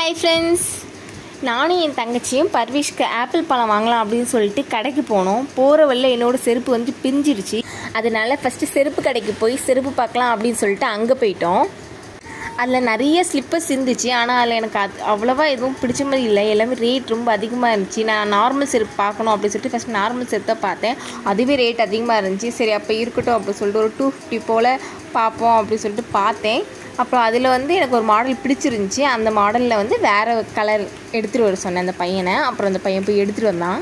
Hi friends, நானும் என் தங்கச்சியும் பர்விஷ்க்கு apple பழம் வாங்கலாம் அப்படின்னு சொல்லிட்டு கடைக்கு போனோம். போகிற வழியில் என்னோட செருப்பு வந்து பிஞ்சிருச்சு. அதனால ஃபஸ்ட்டு செருப்பு கடைக்கு போய் செருப்பு பார்க்கலாம் அப்படின்னு சொல்லிட்டு அங்கே போயிட்டோம். அதில் நிறைய ஸ்லிப்பர்ஸ் இருந்துச்சு. ஆனால் அதில் எனக்கு அவ்வளோவா எதுவும் பிடிச்ச மாதிரி இல்லை. எல்லாமே ரேட் ரொம்ப அதிகமாக இருந்துச்சு. நான் நார்மல் செருப்பு பார்க்கணும் அப்படின்னு சொல்லிட்டு ஃபஸ்ட் நார்மல் செருப்பு தான் பார்த்தேன். அதுவே ரேட் அதிகமாக இருந்துச்சு. சரி அப்போ இருக்கட்டும் அப்படின்னு சொல்லிட்டு ஒரு 250 போல் பார்ப்போம் அப்படின்னு சொல்லிட்டு பார்த்தேன். அப்புறம் அதில் வந்து எனக்கு ஒரு மாடல் பிடிச்சிருந்துச்சி. அந்த மாடலில் வந்து வேறு கலர் எடுத்துகிட்டு வர சொன்னேன் அந்த பையனை. அப்புறம் அந்த பையன் போய் எடுத்துகிட்டு வந்தான்.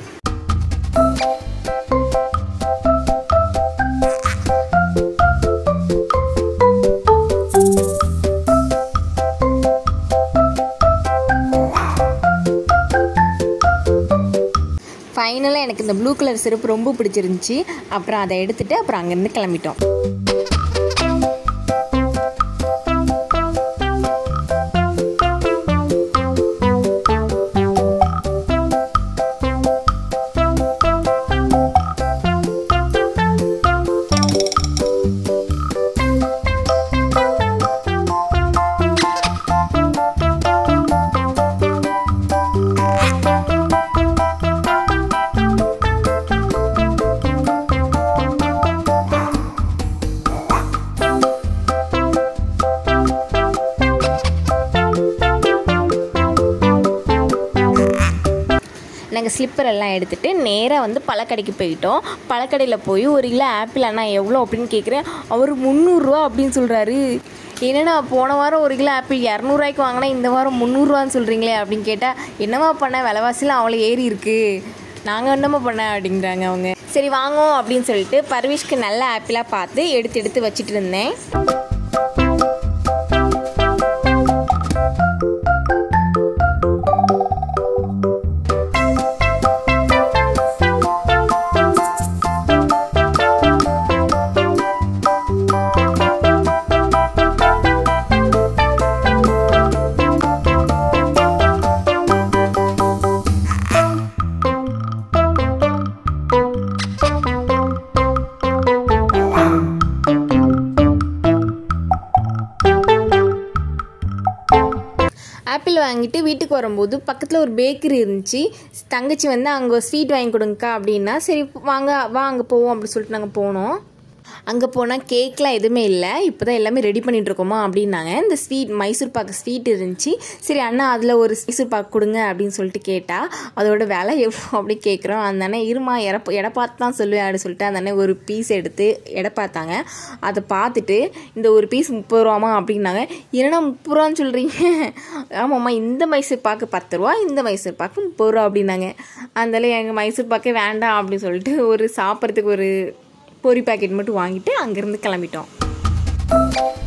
ஃபைனலாக எனக்கு இந்த ப்ளூ கலர் செருப்பு ரொம்ப பிடிச்சிருந்துச்சி. அப்புறம் அதை எடுத்துகிட்டு அப்புறம் அங்கேருந்து கிளம்பிட்டோம். நாங்கள் ஸ்லிப்பர் எல்லாம் எடுத்துகிட்டு நேராக வந்து பழக்கடைக்கு போயிட்டோம். பழக்கடையில் போய் 1 கிலோ ஆப்பிள் அண்ணா எவ்வளோ அப்படின்னு கேட்குறேன். அவர் 300 ரூபா அப்படின்னு சொல்கிறாரு. என்னென்னா போன வாரம் 1 கிலோ ஆப்பிள் 200 ரூபாய்க்கு வாங்கினா இந்த வாரம் 300 ரூபான்னு சொல்கிறீங்களே அப்படின்னு கேட்டால், என்னம்மா பண்ண விலைவாசிலாம் அவ்வளோ ஏறி இருக்குது, நாங்கள் என்னம்மா பண்ண அப்படிங்கிறாங்க அவங்க. சரி வாங்குவோம் அப்படின்னு சொல்லிட்டு பர்விஷ்க்கு நல்ல ஆப்பிளாக பார்த்து எடுத்து வச்சுட்டு இருந்தேன். ஆப்பிள் வாங்கிட்டு வீட்டுக்கு வரும்போது பக்கத்தில் ஒரு பேக்கரி இருந்துச்சு. தங்கச்சி வந்து அங்கே ஸ்வீட் வாங்கி கொடுங்கக்கா அப்படின்னா, சரி வா அங்கே போவோம் அப்படின்னு சொல்லிட்டு நாங்கள் போனோம். அங்கே போனால் கேக்லாம் எதுவுமே இல்லை, இப்போ தான் எல்லாமே ரெடி பண்ணிகிட்ருக்கோமா அப்படின்னாங்க. இந்த ஸ்வீட் மைசூர் பாக்கு ஸ்வீட் இருந்துச்சு. சரி அண்ணா அதில் ஒரு மைசூர் பாக்கு கொடுங்க அப்படின்னு சொல்லிட்டு கேட்டால், அதோட விலை எவ்வளோ அப்படி கேட்குறோம். அந்த அண்ணன் இருமா எடை பார்த்து தான் சொல்லுவேன் அப்படின்னு சொல்லிட்டு அந்த அண்ணன் ஒரு பீஸ் எடுத்து எடை பார்த்தாங்க. அதை பார்த்துட்டு இந்த ஒரு பீஸ் 30 ரூபாமா அப்படின்னாங்க. என்னன்னா 30 ரூபான்னு சொல்கிறீங்க? ஆமாம்மா, இந்த மைசூர் பாக்கு 10 ரூபா, இந்த மைசூர் பாக்கு 30 ரூபா அப்படின்னாங்க. அதனால எங்கள் மைசூர் பாக்கே வேண்டாம் அப்படின்னு சொல்லிட்டு ஒரு சாப்பிட்றதுக்கு ஒரு பொரி பேக்கெட் மட்டும் வாங்கிட்டு அங்கேருந்து கிளம்பிட்டோம்.